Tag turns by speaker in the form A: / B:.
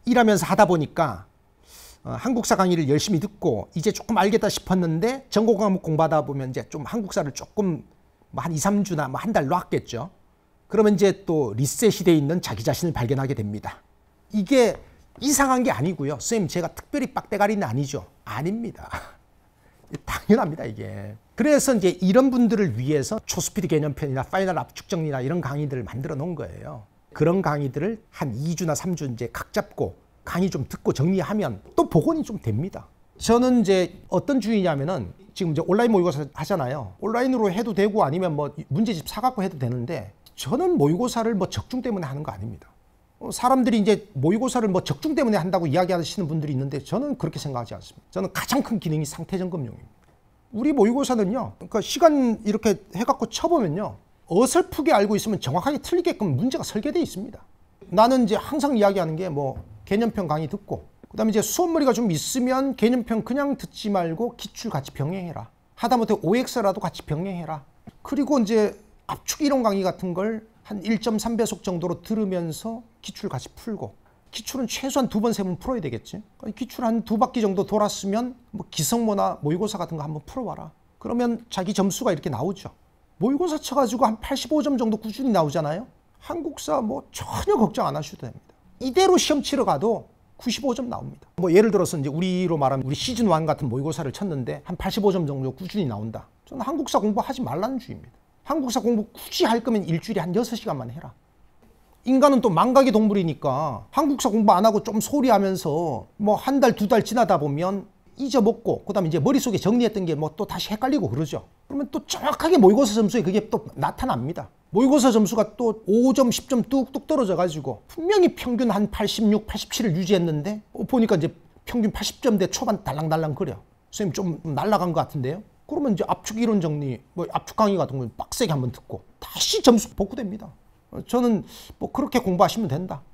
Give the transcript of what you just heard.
A: 일하면서 하다 보니까 한국사 강의를 열심히 듣고 이제 조금 알겠다 싶었는데 전공 과목 공부하다 보면 이제 좀 한국사를 조금 한 2, 3주나 한 달 놨겠죠. 그러면 이제 또 리셋이 돼 있는 자기 자신을 발견하게 됩니다. 이게 이상한 게 아니고요. 선생님 제가 특별히 빡대가리는 아니죠. 아닙니다. 당연합니다 이게. 그래서 이제 이런 분들을 위해서 초스피드 개념편이나 파이널 압축 정리나 이런 강의들을 만들어 놓은 거예요. 그런 강의들을 한 2주나 3주 이제 각 잡고 강의 좀 듣고 정리하면 또 복원이 좀 됩니다. 저는 이제 어떤 주의냐면은 지금 이제 온라인 모의고사 하잖아요. 온라인으로 해도 되고 아니면 뭐 문제집 사갖고 해도 되는데 저는 모의고사를 뭐 적중 때문에 하는 거 아닙니다. 사람들이 이제 모의고사를 뭐 적중 때문에 한다고 이야기하시는 분들이 있는데 저는 그렇게 생각하지 않습니다. 저는 가장 큰 기능이 상태 점검용입니다. 우리 모의고사는요, 그러니까 시간 이렇게 해갖고 쳐보면요, 어설프게 알고 있으면 정확하게 틀리게끔 문제가 설계되어 있습니다. 나는 이제 항상 이야기하는 게 뭐 개념편 강의 듣고, 그 다음에 이제 수업머리가 좀 있으면 개념편 그냥 듣지 말고 기출 같이 병행해라. 하다못해 OX라도 같이 병행해라. 그리고 이제 압축 이론 강의 같은 걸 한 1.3배속 정도로 들으면서 기출 같이 풀고, 기출은 최소한 2번, 3번 풀어야 되겠지. 기출 한 2바퀴 정도 돌았으면 뭐 기성모나 모의고사 같은 거 한번 풀어봐라. 그러면 자기 점수가 이렇게 나오죠. 모의고사 쳐가지고 한 85점 정도 꾸준히 나오잖아요. 한국사 뭐 전혀 걱정 안 하셔도 됩니다. 이대로 시험 치러 가도 95점 나옵니다. 뭐 예를 들어서 이제 우리로 말하면 우리 시즌 1 같은 모의고사를 쳤는데 한 85점 정도 꾸준히 나온다. 저는 한국사 공부하지 말라는 주의입니다. 한국사 공부 굳이 할 거면 일주일에 한 6시간만 해라. 인간은 또 망각의 동물이니까 한국사 공부 안 하고 좀 소리하면서 뭐 한 달, 2달 지나다 보면 잊어먹고, 그 다음에 이제 머릿속에 정리했던 게 뭐 또 다시 헷갈리고 그러죠. 그러면 또 정확하게 모의고사 점수에 그게 또 나타납니다. 모의고사 점수가 또 5점, 10점 뚝뚝 떨어져 가지고 분명히 평균 한 86, 87을 유지했는데 보니까 이제 평균 80점대 초반 달랑달랑 거려. 선생님 좀 날아간 것 같은데요? 그러면 이제 압축 이론 정리, 뭐 압축 강의 같은 걸 빡세게 한번 듣고 다시 점수 복구됩니다. 저는 뭐 그렇게 공부하시면 된다.